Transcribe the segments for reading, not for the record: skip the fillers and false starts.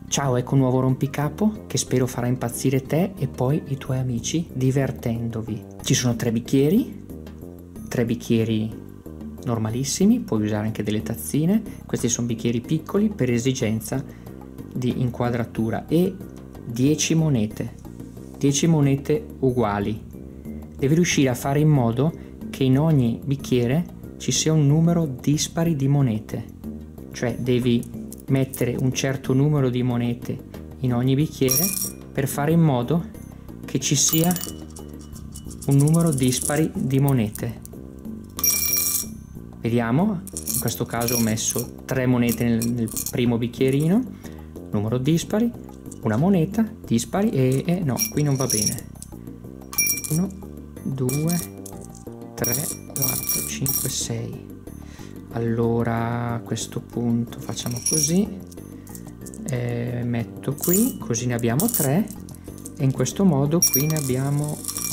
Ciao, ecco un nuovo rompicapo che spero farà impazzire te e poi i tuoi amici divertendovi. Ci sono 3 bicchieri normalissimi, puoi usare anche delle tazzine. Questi sono bicchieri piccoli per esigenza di inquadratura e 10 monete uguali. Devi riuscire a fare in modo che in ogni bicchiere ci sia un numero dispari di monete, cioè devi mettere un certo numero di monete in ogni bicchiere per fare in modo che ci sia un numero dispari di monete. Vediamo, in questo caso ho messo 3 monete nel primo bicchierino, numero dispari, una moneta dispari e no, qui non va bene. 1, 2, 3, 4, 5, 6. Allora a questo punto facciamo così, metto qui, così ne abbiamo 3 e in questo modo qui ne abbiamo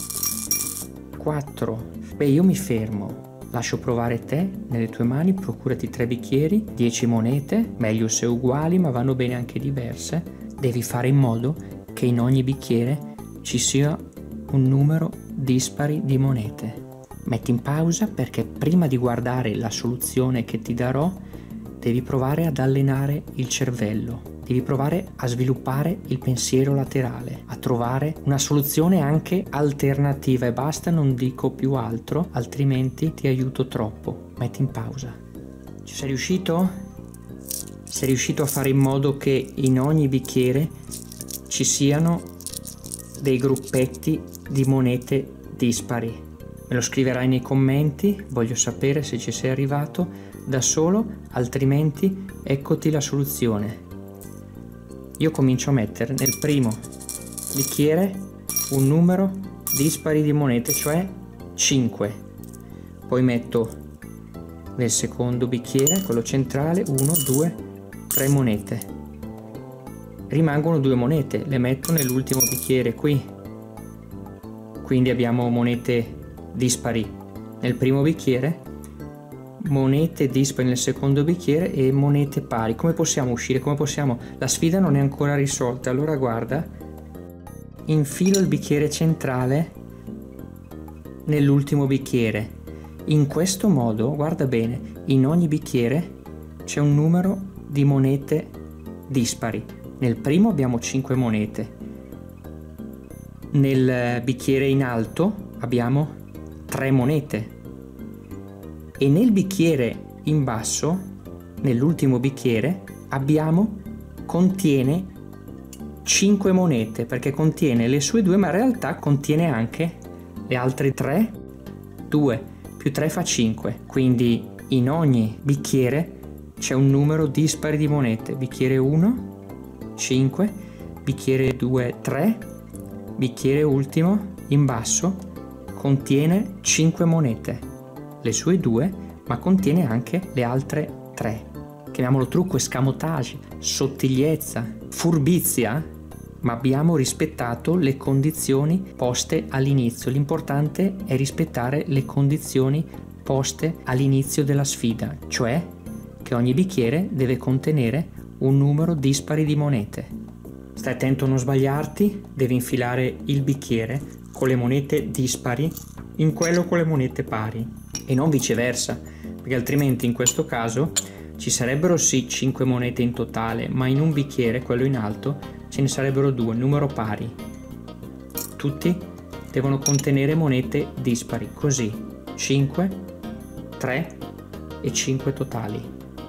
4. Beh, io mi fermo, lascio provare te nelle tue mani, procurati 3 bicchieri, 10 monete, meglio se uguali ma vanno bene anche diverse. Devi fare in modo che in ogni bicchiere ci sia un numero dispari di monete. Metti in pausa perché prima di guardare la soluzione che ti darò devi provare ad allenare il cervello, devi provare a sviluppare il pensiero laterale, a trovare una soluzione anche alternativa e basta, non dico più altro, altrimenti ti aiuto troppo. Metti in pausa. Ci sei riuscito? Sei riuscito a fare in modo che in ogni bicchiere ci siano dei gruppetti di monete dispari? Me lo scriverai nei commenti, voglio sapere se ci sei arrivato da solo, altrimenti eccoti la soluzione. Io comincio a mettere nel primo bicchiere un numero dispari di monete, cioè 5. Poi metto nel secondo bicchiere, quello centrale, 1, 2, 3 monete. Rimangono 2 monete, le metto nell'ultimo bicchiere qui. Quindi abbiamo monete dispari nel primo bicchiere, monete dispari nel secondo bicchiere e monete pari. Come possiamo uscire? Come possiamo? La sfida non è ancora risolta. Allora guarda, infilo il bicchiere centrale nell'ultimo bicchiere. In questo modo, guarda bene, in ogni bicchiere c'è un numero di monete dispari. Nel primo abbiamo 5 monete, nel bicchiere in alto abbiamo 3 monete e nel bicchiere in basso, nell'ultimo bicchiere, contiene 5 monete, perché contiene le sue 2 ma in realtà contiene anche le altre 3. 2 più 3 fa 5, quindi in ogni bicchiere c'è un numero dispari di monete. Bicchiere 1 5, bicchiere 2 3, bicchiere ultimo in basso contiene 5 monete, le sue 2, ma contiene anche le altre 3. Chiamiamolo trucco, escamotage, sottigliezza, furbizia, ma abbiamo rispettato le condizioni poste all'inizio. L'importante è rispettare le condizioni poste all'inizio della sfida, cioè che ogni bicchiere deve contenere un numero dispari di monete. Stai attento a non sbagliarti, devi infilare il bicchiere con le monete dispari in quello con le monete pari e non viceversa, perché altrimenti in questo caso ci sarebbero sì 5 monete in totale, ma in un bicchiere, quello in alto, ce ne sarebbero 2, numero pari. Tutti devono contenere monete dispari, così 5, 3 e 5 totali.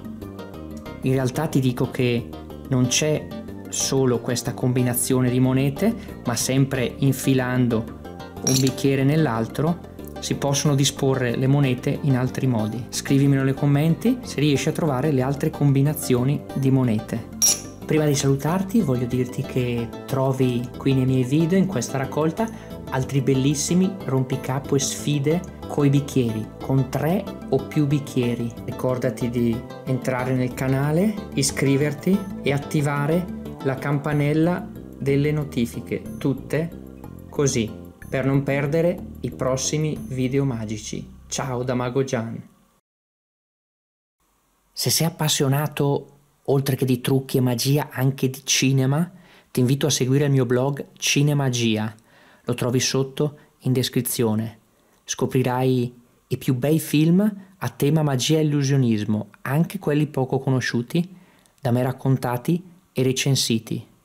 In realtà ti dico che non c'è solo questa combinazione di monete, ma sempre infilando un bicchiere nell'altro si possono disporre le monete in altri modi. Scrivimelo nei commenti se riesci a trovare le altre combinazioni di monete. Prima di salutarti voglio dirti che trovi qui nei miei video, in questa raccolta, altri bellissimi rompicapo e sfide coi bicchieri, con 3 o più bicchieri. Ricordati di entrare nel canale, iscriverti e attivare la campanella delle notifiche, tutte così, per non perdere i prossimi video magici. Ciao da Mago Gian. Se sei appassionato oltre che di trucchi e magia, anche di cinema, ti invito a seguire il mio blog Cinemagia. Lo trovi sotto in descrizione. Scoprirai i più bei film a tema magia e illusionismo, anche quelli poco conosciuti, da me raccontati e recensiti.